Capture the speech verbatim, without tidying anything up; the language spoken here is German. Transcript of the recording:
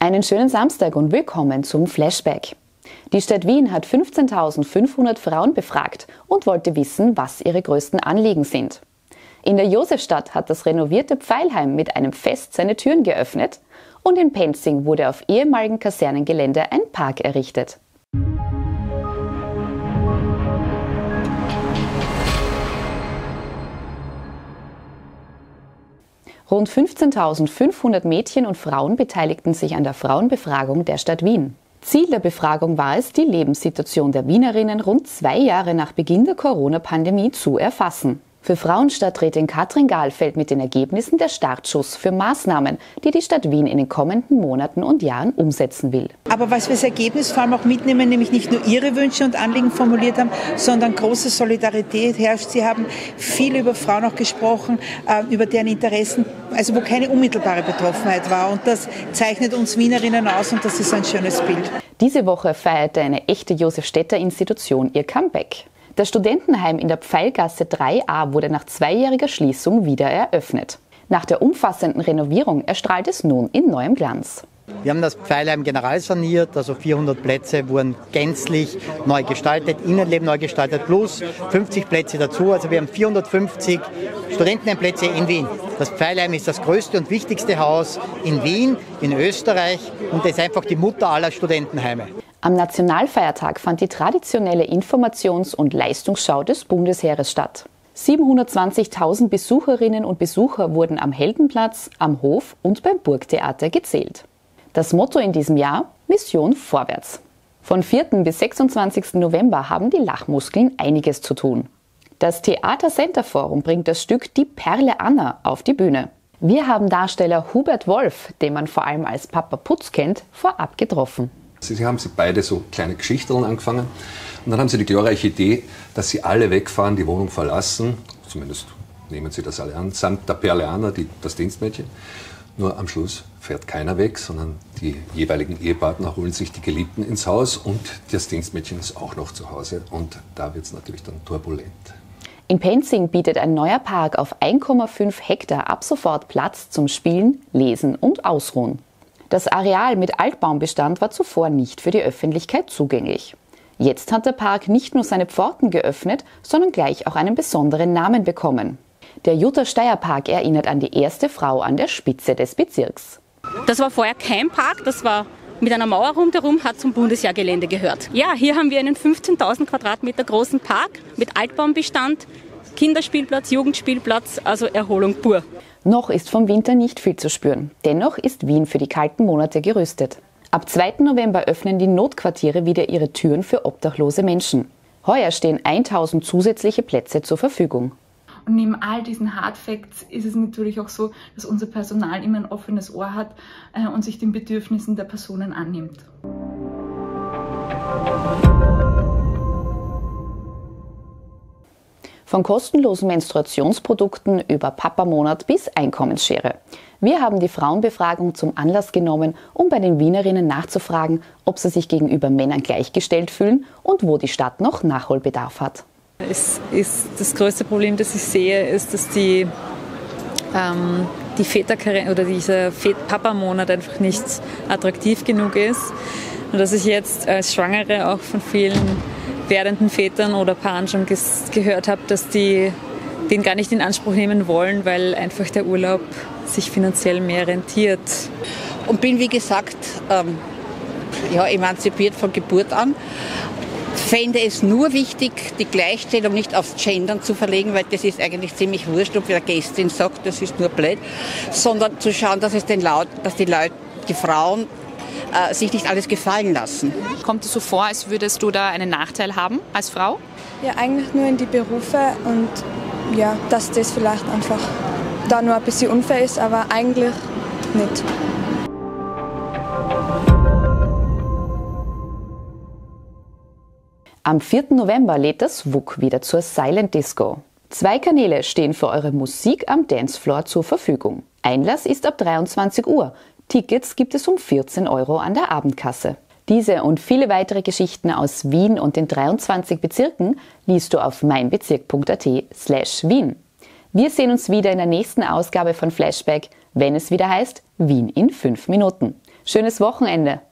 Einen schönen Samstag und willkommen zum Flashback. Die Stadt Wien hat fünfzehntausendfünfhundert Frauen befragt und wollte wissen, was ihre größten Anliegen sind. In der Josefstadt hat das renovierte Pfeilheim mit einem Fest seine Türen geöffnet und in Penzing wurde auf ehemaligen Kasernengelände ein Park errichtet. Rund fünfzehntausendfünfhundert Mädchen und Frauen beteiligten sich an der Frauenbefragung der Stadt Wien. Ziel der Befragung war es, die Lebenssituation der Wienerinnen rund zwei Jahre nach Beginn der Corona-Pandemie zu erfassen. Für Frauenstadträtin Katrin Gahl fällt mit den Ergebnissen der Startschuss für Maßnahmen, die die Stadt Wien in den kommenden Monaten und Jahren umsetzen will. Aber was wir als Ergebnis vor allem auch mitnehmen, nämlich nicht nur ihre Wünsche und Anliegen formuliert haben, sondern große Solidarität herrscht. Sie haben viel über Frauen auch gesprochen, äh, über deren Interessen, also wo keine unmittelbare Betroffenheit war. Und das zeichnet uns Wienerinnen aus und das ist ein schönes Bild. Diese Woche feierte eine echte Josef-Städter-Institution ihr Comeback. Das Studentenheim in der Pfeilgasse drei a wurde nach zweijähriger Schließung wieder eröffnet. Nach der umfassenden Renovierung erstrahlt es nun in neuem Glanz. Wir haben das Pfeilheim general saniert, also vierhundert Plätze wurden gänzlich neu gestaltet, Innenleben neu gestaltet, plus fünfzig Plätze dazu. Also wir haben vierhundertfünfzig Studentenheimplätze in Wien. Das Pfeilheim ist das größte und wichtigste Haus in Wien, in Österreich und ist einfach die Mutter aller Studentenheime. Am Nationalfeiertag fand die traditionelle Informations- und Leistungsschau des Bundesheeres statt. siebenhundertzwanzigtausend Besucherinnen und Besucher wurden am Heldenplatz, am Hof und beim Burgtheater gezählt. Das Motto in diesem Jahr: Mission vorwärts. Von vierten bis sechsundzwanzigsten November haben die Lachmuskeln einiges zu tun. Das Theater Center Forum bringt das Stück Die Perle Anna auf die Bühne. Wir haben Darsteller Hubert Wolf, den man vor allem als Papa Putz kennt, vorab getroffen. Sie haben sie beide so kleine Geschichteln angefangen und dann haben sie die glorreiche Idee, dass sie alle wegfahren, die Wohnung verlassen, zumindest nehmen sie das alle an, samt der Perle Anna, die, das Dienstmädchen. Nur am Schluss fährt keiner weg, sondern die jeweiligen Ehepartner holen sich die Geliebten ins Haus und das Dienstmädchen ist auch noch zu Hause und da wird es natürlich dann turbulent. In Penzing bietet ein neuer Park auf ein Komma fünf Hektar ab sofort Platz zum Spielen, Lesen und Ausruhen. Das Areal mit Altbaumbestand war zuvor nicht für die Öffentlichkeit zugänglich. Jetzt hat der Park nicht nur seine Pforten geöffnet, sondern gleich auch einen besonderen Namen bekommen. Der Jutta-Steier-Park erinnert an die erste Frau an der Spitze des Bezirks. Das war vorher kein Park, das war mit einer Mauer rundherum, hat zum Bundesjahrgelände gehört. Ja, hier haben wir einen fünfzehntausend Quadratmeter großen Park mit Altbaumbestand, Kinderspielplatz, Jugendspielplatz, also Erholung pur. Noch ist vom Winter nicht viel zu spüren. Dennoch ist Wien für die kalten Monate gerüstet. Ab zweiten November öffnen die Notquartiere wieder ihre Türen für obdachlose Menschen. Heuer stehen tausend zusätzliche Plätze zur Verfügung. Und neben all diesen Hard Facts ist es natürlich auch so, dass unser Personal immer ein offenes Ohr hat äh, und sich den Bedürfnissen der Personen annimmt. Von kostenlosen Menstruationsprodukten über Papamonat bis Einkommensschere. Wir haben die Frauenbefragung zum Anlass genommen, um bei den Wienerinnen nachzufragen, ob sie sich gegenüber Männern gleichgestellt fühlen und wo die Stadt noch Nachholbedarf hat. Es ist das größte Problem, das ich sehe, ist, dass die, ähm, die Väterkarriere oder dieser Papamonat einfach nicht attraktiv genug ist. Und dass ich jetzt als Schwangere auch von vielen werdenden Vätern oder Paaren schon gehört habe, dass die den gar nicht in Anspruch nehmen wollen, weil einfach der Urlaub sich finanziell mehr rentiert. Und bin, wie gesagt, ähm, ja, emanzipiert von Geburt an. Fände es nur wichtig, die Gleichstellung nicht aufs Gendern zu verlegen, weil das ist eigentlich ziemlich wurscht, ob die Gästin sagt, das ist nur blöd, sondern zu schauen, dass, es den Laut, dass die Leute, die Frauen, äh, sich nicht alles gefallen lassen. Kommt es so vor, als würdest du da einen Nachteil haben als Frau? Ja, eigentlich nur in die Berufe und ja, dass das vielleicht einfach da nur ein bisschen unfair ist, aber eigentlich nicht. Am vierten November lädt das W U K wieder zur Silent Disco. Zwei Kanäle stehen für eure Musik am Dancefloor zur Verfügung. Einlass ist ab dreiundzwanzig Uhr. Tickets gibt es um vierzehn Euro an der Abendkasse. Diese und viele weitere Geschichten aus Wien und den dreiundzwanzig Bezirken liest du auf meinbezirk punkt at slash Wien. Wir sehen uns wieder in der nächsten Ausgabe von Flashback, wenn es wieder heißt Wien in fünf Minuten. Schönes Wochenende!